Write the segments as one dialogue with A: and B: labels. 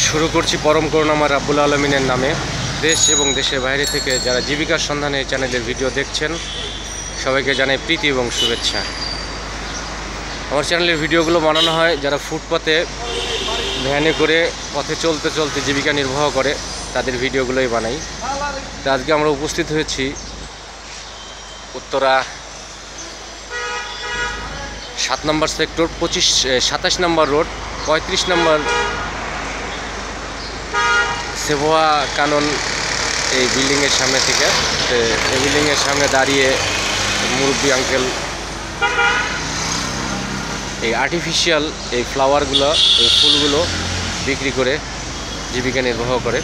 A: শুরু করছি পরম করুণাময় রাব্বুল আলামিনের নামে। দেশ এবং দেশের বাইরে থেকে যারা জীবিকার সন্ধানে এই চ্যানেলের ভিডিও দেখছেন সবাইকে জানাই প্রীতি এবং শুভেচ্ছা। আমার চ্যানেলের ভিডিওগুলো বানানো হয় যারা ফুটপাতে ভ্যানে করে পথে চলতে চলতে জীবিকা নির্বাহ করে তাদের ভিডিওগুলোই বানাই। তো আজকে আমরা উপস্থিত হয়েছি উত্তরা 7 নম্বর সেক্টর 27 নম্বর রোড 35 নম্বর সেভোয়া কানন এই বিল্ডিংয়ের সামনে থেকে। এই বিল্ডিংয়ের সামনে দাঁড়িয়ে মুরব্বী আঙ্কেল এই আর্টিফিশিয়াল এই ফ্লাওয়ারগুলো এই ফুলগুলো বিক্রি করে জীবিকা নির্বাহ করে।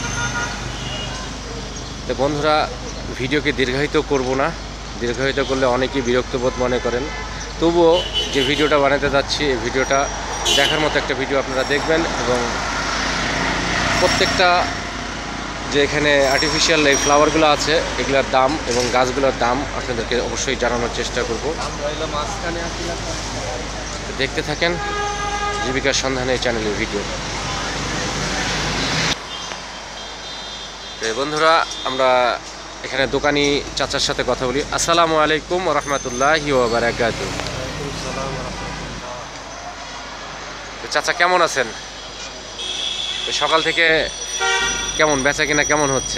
A: তো বন্ধুরা, ভিডিওকে দীর্ঘায়িত করব না, দীর্ঘায়িত করলে অনেকেই বিরক্তবোধ মনে করেন। তবুও যে ভিডিওটা বানাতে যাচ্ছি এই ভিডিওটা দেখার মতো একটা ভিডিও আপনারা দেখবেন এবং প্রত্যেকটা যে এখানে আর্টিফিশিয়াল এই ফ্লাওয়ারগুলো আছে এগুলোর দাম এবং গাছগুলোর দাম আপনাদেরকে অবশ্যই জানানোর চেষ্টা করব। দেখতে থাকেন জীবিকার সন্ধানে চ্যানেলের ভিডিও। বন্ধুরা, আমরা এখানে দোকানি চাচার সাথে কথা বলি। আসসালামু আলাইকুম ওয়া রাহমাতুল্লাহি ওয়া বারাকাতুহু। চাচা কেমন আছেন? সকাল থেকে কেমন বেচা কিনা কেমন হচ্ছে?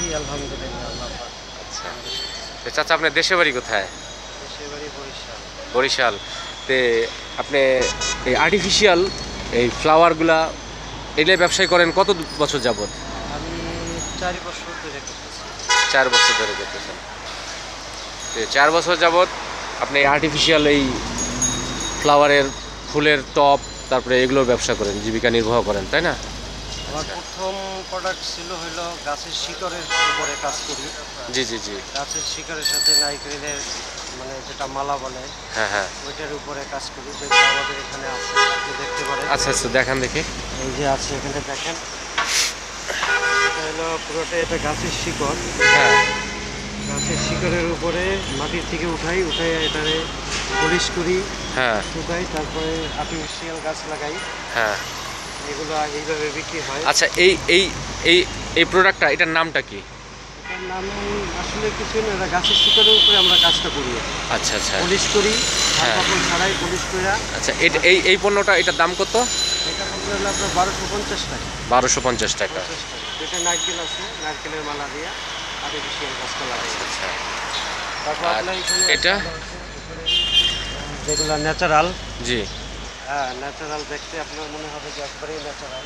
A: আচ্ছা, চাচা আপনার দেশের বাড়ি কোথায়? বরিশাল। তে আপনি এই আর্টিফিশিয়াল এই ফ্লাওয়ারগুলা এগুলো ব্যবসায় করেন কত বছর যাবত?
B: আমি 4 বছর ধরে করতেছি।
A: 4 বছর ধরে করতেছেন। 4 বছর যাবত আপনি আর্টিফিশিয়াল এই ফ্লাওয়ারের ফুলের টব তারপরে এগুলোর ব্যবসা করেন, জীবিকা নির্বাহ করেন, তাই না?
B: আমার প্রথম প্রোডাক্ট ছিল হলো গাছের শিকড়ের উপরে কাজ করি।
A: জি জি জি।
B: গাছের শিকড়ের সাথে নারকেলের মানে যেটা মালা বলে,
A: হ্যাঁ হ্যাঁ,
B: ওইটার উপরে কাজ করি, যেটা আমাদের এখানে আছে, আপনি দেখতে পারেন।
A: আচ্ছা আচ্ছা, দেখান দেখি।
B: এই যে আছে এখানে দেখেন, এটা হলো পুরোটা এটা গাছের শিকড়।
A: হ্যাঁ,
B: গাছের শিকড়ের উপরে মাটির থেকে উঠাই এটারে পলিশ করি,
A: হ্যাঁ
B: শুকাই, তারপরে আর্টিফিশিয়াল গাছ লাগাই।
A: হ্যাঁ।
B: এগুলো এইভাবে বিক্রি হয়।
A: আচ্ছা, এই এই এই এই প্রোডাক্টটা এটার নামটা কি?
B: এটার নাম আসলে কিছু না, এটা গাছের শিকড়ের উপরে আমরা কাজটা করি।
A: আচ্ছা আচ্ছা,
B: পলিশ করি,
A: হ্যাঁ।
B: কাপড় ছাড়াই পলিশ করি।
A: আচ্ছা, এই পণ্যটা এটার দাম কত?
B: এটা পড়বে হলো আপনার 1250 টাকা।
A: 1250 টাকা।
B: এটা নারকেল আছে, নারকেলের মালা দিয়ে আর্টিফিশিয়াল গাছটা লাগাই।
A: আচ্ছা,
B: তারপর
A: আর
B: আপনার এখানে
A: এটা
B: যেগুলো ন্যাচারাল,
A: জি,
B: হ্যাঁ ন্যাচারাল দেখতে আপনার মনে হবে যে একবারেই ন্যাচারাল।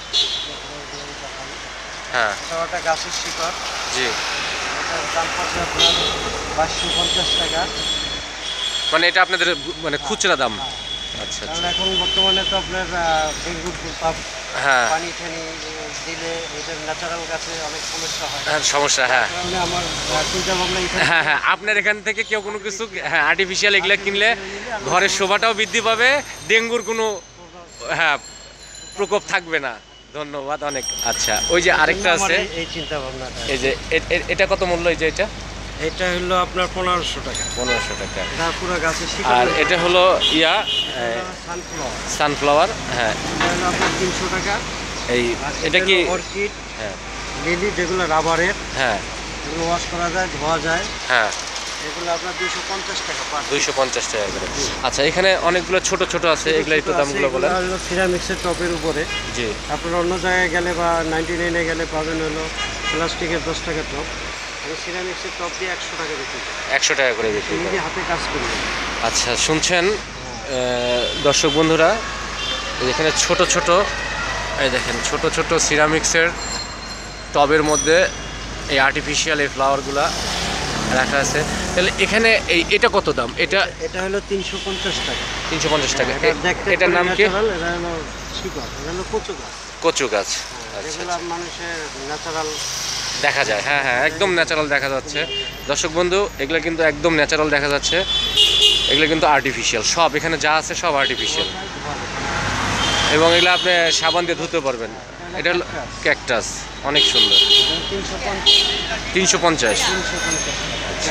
A: হ্যাঁ
B: ওটা গাছের শিকড়,
A: জি।
B: এটার দাম পড়বে আপনার 2250 টাকা।
A: মানে এটা আপনাদের মানে খুচরা দাম? আচ্ছা
B: কারণ
A: আচ্ছা,
B: এখন বর্তমানে তো আপনার ডেঙ্গুর প্রভাব,
A: হ্যাঁ
B: পানি ঠানি দিলে এটার ন্যাচারাল গাছে অনেক সমস্যা হয়।
A: হ্যাঁ, সমস্যা, হ্যাঁ
B: কারণে আমার চিন্তা ভাবনা এখানে,
A: হ্যাঁ হ্যাঁ, আপনার এখান থেকে কেউ কোনো কিছু হ্যাঁ আর্টিফিশিয়াল এগুলো কিনলে ঘরের শোভাটাও বৃদ্ধি পাবে, ডেঙ্গুর কোনো হ্যাঁ প্রকোপ থাকবে না। ধন্যবাদ অনেক। আচ্ছা, ওই যে আরেকটা আছে,
B: এই চিন্তা ভাবনাটা।
A: এই যে এটা কত মূল্য? এই যে
B: এটা হলো আপনার 1500 টাকা।
A: 1500 টাকা।
B: এটা পুরো গাছের শিকড়।
A: আর এটা হলো
B: সানফ্লাওয়ার,
A: সানফ্লাওয়ার, হ্যাঁ
B: এটা হলো আপনার 300 টাকা।
A: এই এটা কি?
B: অর্কিড,
A: হ্যাঁ
B: লিলি, যেগুলো রাবারের,
A: হ্যাঁ
B: এগুলো ওয়াশ করা যায়, ধোয়া যায়,
A: হ্যাঁ,
B: এগুলো আপনার 250 টাকা পার।
A: 250 টাকা করে। আচ্ছা, এখানে অনেকগুলো ছোট ছোট আছে, এগুলাই তো দামগুলো বলেন।
B: হলো সিরামিক্সের টপের উপরে।
A: জি,
B: আপনারা অন্য জায়গায় গেলে বা 99-এ গেলে পাবেন হলো প্লাস্টিকের 10 টাকা টপ। আমি সিরামিক্সের টপ দিয়ে 100 টাকা বিক্রি করি।
A: 100 টাকা করে বিক্রি করেন।
B: নিজে হাতে কাজ করি।
A: আচ্ছা, শুনছেন দর্শক বন্ধুরা, এখানে ছোট ছোট এই দেখেন ছোট ছোট সিরামিক্সের টবের মধ্যে এই আর্টিফিশিয়াল এই ফ্লাওয়ারগুলা রাখা আছে। তাহলে এখানে এটা কত দাম?
B: এটা হলো 350 টাকা।
A: 350 টাকা।
B: দেখতে
A: এটার নাম কি?
B: এটা হলো শিকড়, এটা হলো কচু গাছ।
A: কচু গাছ। আচ্ছা,
B: যেগুলো মানুষের ন্যাচারাল
A: দেখা যায়, হ্যাঁ হ্যাঁ, একদম ন্যাচারাল দেখা যাচ্ছে। দর্শক বন্ধু, এগুলো কিন্তু একদম ন্যাচারাল দেখা যাচ্ছে, এগুলো কিন্তু আর্টিফিশিয়াল সব। এখানে যা আছে সব আর্টিফিশিয়াল এবং এগুলো আপনি সাবান দিয়ে ধুতে পারবেন। এটা হলো ক্যাকটাস, অনেক সুন্দর। 350। আচ্ছা,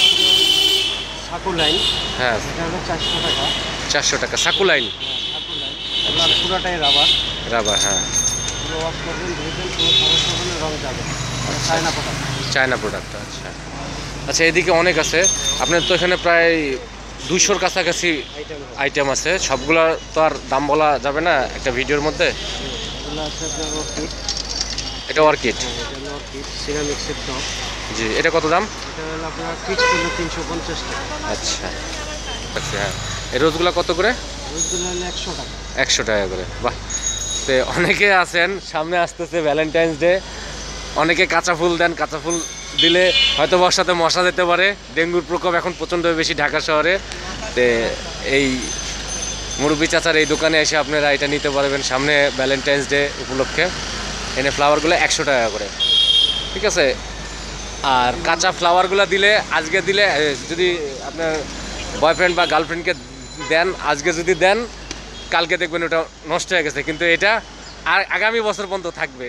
B: সাকুলাইন,
A: হ্যাঁ
B: এটা হলো 400 টাকা।
A: 400 টাকা সাকুলাইন।
B: আপনার পুরোটাই রাবার।
A: রাবার, হ্যাঁ।
B: পুরো ওয়াশ করবেন, ধুবেন, কোনো সমস্যা হলে রং যাবে। China product.
A: চায়না প্রোডাক্ট, আচ্ছা। আচ্ছা, এদিকে অনেক আছে আপনার তো এখানে প্রায় 200-র কাছাকাছি আইটেম আছে। সবগুলো তো আর দাম বলা যাবে না একটা ভিডিওর মধ্যে।
B: এগুলো আছে আপনার অর্কিড।
A: এটা অর্কিড,
B: এটা হলো অর্কিড সিরামিক্সের টপ।
A: জি। এটা কত দাম?
B: এটা হলো আপনার পিচ করলে 350 টাকা।
A: আচ্ছা আচ্ছা, হ্যাঁ। এই রোজগুলো কত করে?
B: রোজগুলো হলো 100 টাকা।
A: 100 টাকা করে, বাহ। তো অনেকে আছেন, সামনে আসতেছে ভ্যালেন্টাইন্স ডে, অনেকে কাঁচা ফুল দেন। কাঁচা ফুল দিলে হয়তো বর্ষাতে মশা যেতে পারে, ডেঙ্গুর প্রকোপ এখন প্রচণ্ড বেশি ঢাকা শহরে। তো এই মুরব্বী চাচার এই দোকানে এসে আপনারা এটা নিতে পারবেন সামনে ভ্যালেন্টাইন্স ডে উপলক্ষে। এনে ফ্লাওয়ারগুলো 100 টাকা করে, ঠিক আছে। আর কাঁচা ফ্লাওয়ারগুলো দিলে, আজকে দিলে যদি আপনার বয়ফ্রেন্ড বা গার্লফ্রেন্ডকে দেন, আজকে যদি দেন কালকে দেখবেন ওটা নষ্ট হয়ে গেছে, কিন্তু এটা আর আগামী বছর পর্যন্ত থাকবে।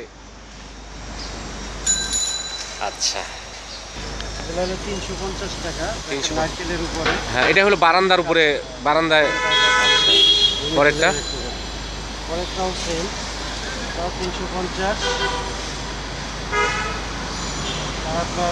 A: আচ্ছা,
B: এগুলো হলো 350 টাকা।
A: 350
B: নারকেলের উপরে।
A: হ্যাঁ, এটা হলো বারান্দার উপরে, বারান্দায়। পরেরটা?
B: পরেরটাও সেম, তাও 350। তারপর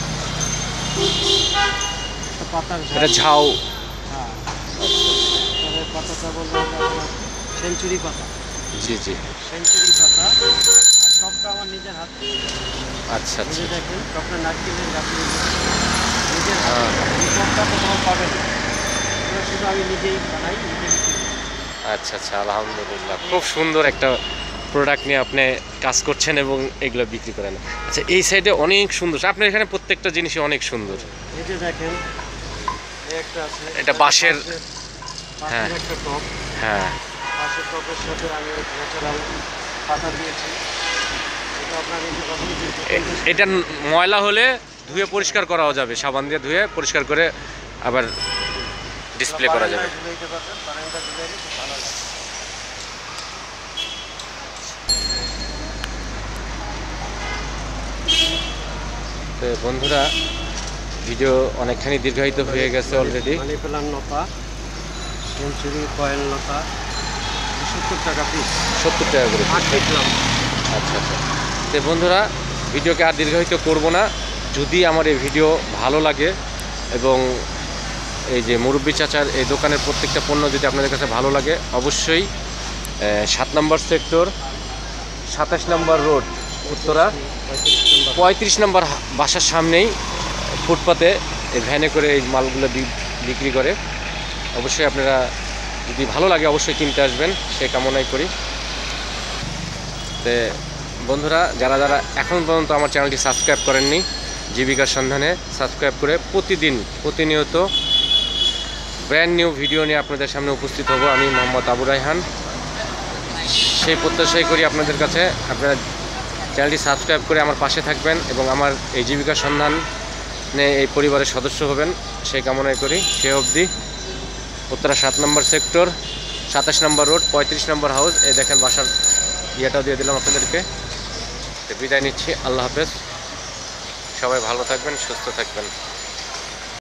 B: পাতার ঝাড়।
A: এটা ঝাউ,
B: হ্যাঁ, তবে পাতাটা বলবো আপনার সেঞ্চুরি পাতা।
A: জি জি।
B: সেঞ্চুরি পাতা। আর টপটা আমার নিজের হাত।
A: আচ্ছা আচ্ছা,
B: নিজে দেখেন টপটা নারকেলের গাছের নিজের হাত।
A: হ্যাঁ।
B: এই টপটা কোথাও পাবেন না। এগুলো শুধু আমি নিজেই বানাই, নিজে বিক্রি করি।
A: আচ্ছা আচ্ছা, আলহামদুলিল্লাহ। খুব সুন্দর একটা প্রোডাক্ট নিয়ে আপনি কাজ করছেন এবং এগুলো বিক্রি করেন। আচ্ছা, এই সাইডে অনেক সুন্দর, আপনার এখানে প্রত্যেকটা জিনিসই অনেক সুন্দর।
B: এই যে দেখেন, এই একটা আছে।
A: এটা বাঁশের, হ্যাঁ।
B: বাঁশের একটা টপ।
A: হ্যাঁ,
B: বাঁশের টপের সাথে আমি ন্যাচারাল পাতা দিয়েছি। এটা আপনার এই যে কখনো
A: এটা ময়লা হলে ধুয়ে পরিষ্কার করাও যাবে, সাবান দিয়ে ধুয়ে পরিষ্কার করে আবার ডিসপ্লে করা যাবে।
B: ঝুলাইতে পারবেন, বারান্দা ঝুলাইলে খুব ভালো লাগে।
A: তো বন্ধুরা, ভিডিও অনেকখানি দীর্ঘায়িত হয়ে গেছে অলরেডি।
B: মানি প্লান্ট লতা, সেঞ্চুরি কয়েল লতা 70 টাকা পিস।
A: 70 টাকা করে।
B: 8 ফিট লম্বা।
A: আচ্ছা আচ্ছা। তো বন্ধুরা, ভিডিওকে আর দীর্ঘায়িত করব না। যদি আমার এই ভিডিও ভালো লাগে এবং এই যে মুরব্বী চাচার এই দোকানের প্রত্যেকটা পণ্য যদি আপনাদের কাছে ভালো লাগে, অবশ্যই 7 নম্বর সেক্টর, 27 নম্বর রোড, উত্তরা 35 নম্বর বাসার সামনেই ফুটপাতে এই ভ্যানে করে এই মালগুলো বিক্রি করে। অবশ্যই আপনারা যদি ভালো লাগে অবশ্যই কিনতে আসবেন, সে কামনাই করি। তো বন্ধুরা, যারা যারা এখন পর্যন্ত আমার চ্যানেলটি সাবস্ক্রাইব করেননি, জীবিকার সন্ধানে সাবস্ক্রাইব করে প্রতিনিয়ত ব্র্যান্ড নিউ ভিডিও নিয়ে আপনাদের সামনে উপস্থিত হব। আমি মোহাম্মদ আবু রায়হান। সেই প্রত্যাশাই করি আপনাদের কাছে আপনারা চ্যানেলটি সাবস্ক্রাইব করে আমার পাশে থাকবেন এবং আমার এই জীবিকার সন্ধানে এই পরিবারের সদস্য হবেন, সেই কামনাই করি। সে অবধি উত্তরা 7 নম্বর সেক্টর, 27 নম্বর রোড, 35 নম্বর হাউস। এই দেখেন বাসার ইয়েটাও দিয়ে দিলাম আপনাদেরকে। বিদায় নিচ্ছি, আল্লাহ হাফেজ। সবাই ভালো থাকবেন, সুস্থ থাকবেন।